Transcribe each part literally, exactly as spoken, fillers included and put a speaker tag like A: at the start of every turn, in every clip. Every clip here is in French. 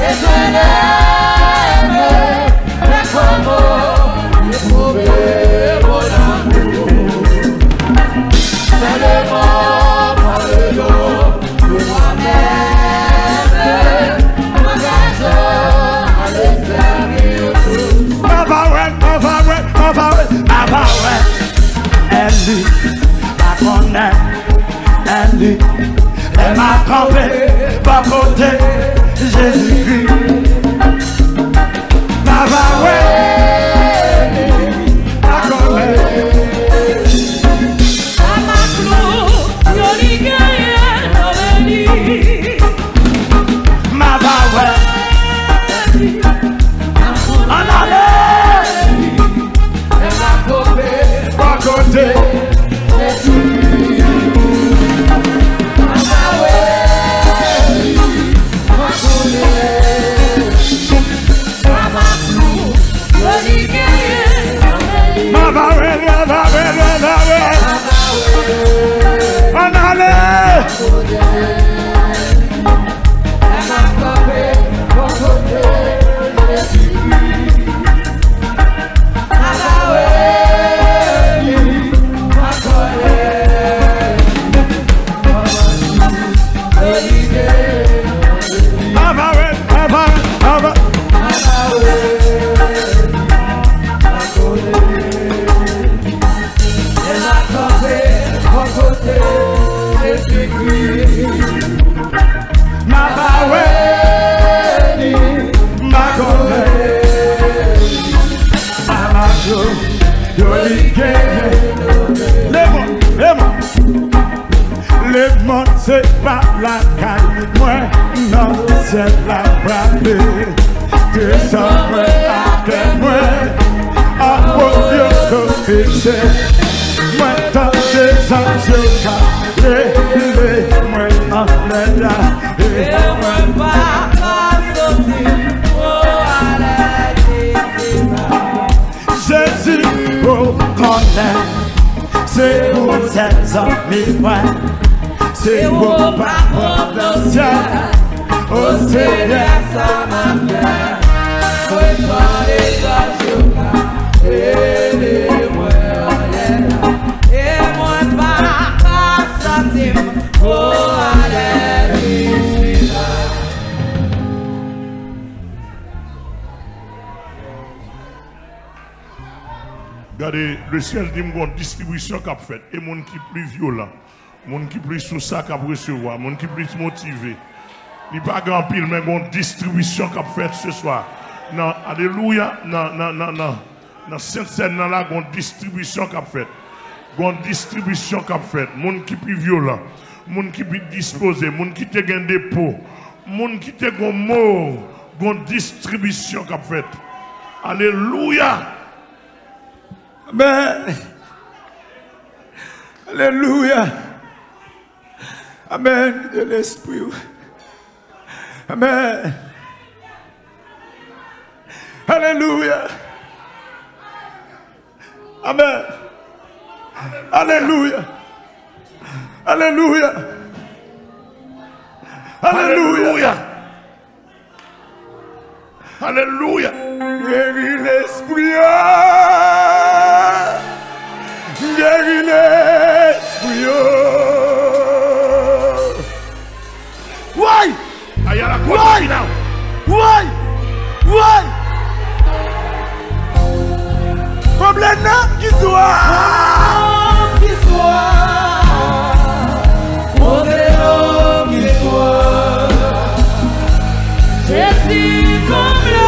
A: Elle m'a campé par côté Jésus-Christ. Ma c'est pas la caille, moi, non, c'est la braille. Tu sens moi, avec moi, à mon Dieu, que fixé. Moi, dans des anges, carrés, moi, en l'air, et moi, pas sortir, oh, allez, Jésus, oh, connaît, c'est pour ses amis, moi. C'est pour pas prendre ciel, au Seigneur ça m'a fait. Faut pas les ajuster, et les moyens, et moi pas sentir, oh allez ici.
B: Regardez, le ciel dit une distribution qu'a fait, et mon qui plus violent. Moun qui plus sous ça qu'a recevoir, moun qui plus motivé. Il n'y a pas grand pile, mais une distribution qu'a fait ce soir. Non, alléluia, non, non, non, non. Dans cette scène là, une distribution qu'a fait. Une distribution qu'a fait. Moun qui plus violent, moun qui plus disposé, moun qui te gagne des pots, moun qui te gon mot, une distribution qu'a fait. Alléluia.
A: Amen. Alléluia. Amen de l'Esprit. Amen. Alléluia. Amen. Alléluia. Alléluia. Alléluia.
B: Alléluia.
A: Guéris l'Esprit. Guéris l'Esprit. Why?
B: Why?
A: Why? Why? Problème là qui soit.
C: Qui soit. Problème qui soit. Jésus comblé.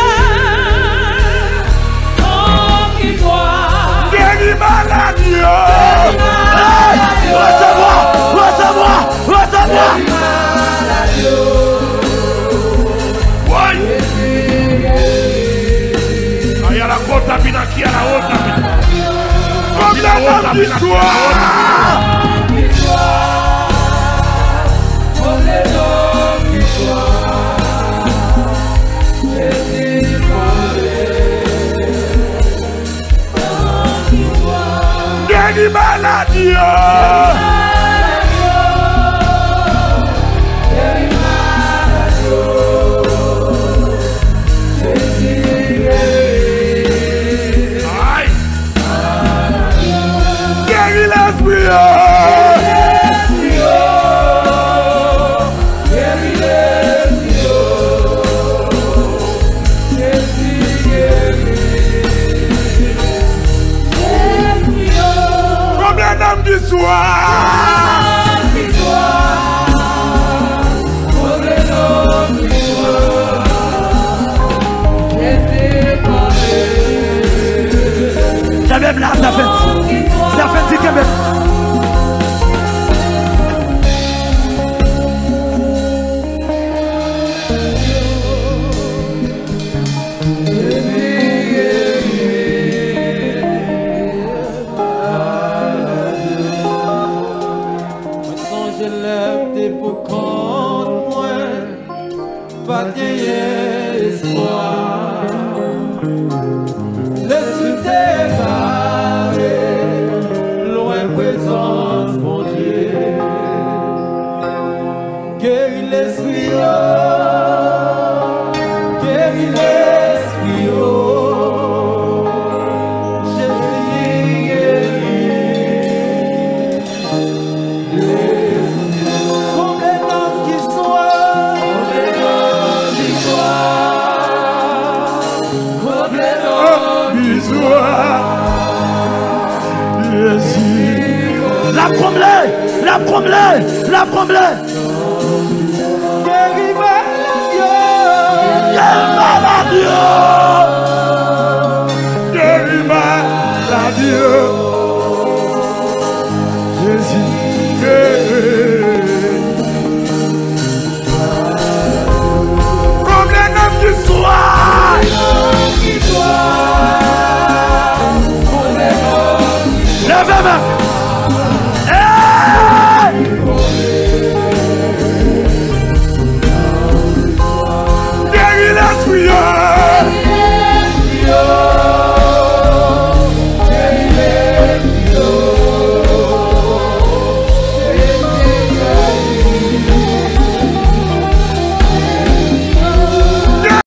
C: Oh qui soit.
A: Guéris maladie. Recevoir, recevoir, recevoir.
B: Qui a la haute
A: comme la dame du soir,
C: comme les hommes du soir,
A: guéris maladie,
C: pas gagner espoir. L'esprit t'égaré, loin présence, mon Dieu. Guéris l'esprit, oh, guéris l'esprit, oh. Jésus guérit. Comme les noms qui soient, comme les noms qui soient, comme les noms qui soient.
A: Jésus. La promenade, la promenade, la promenade.
C: Guéris maladie,
A: Guéris maladie. Jésus guérit. Comme les noms qui soient.
C: qui soient, comme les noms
A: Lève-moi. Guéris l'esprit.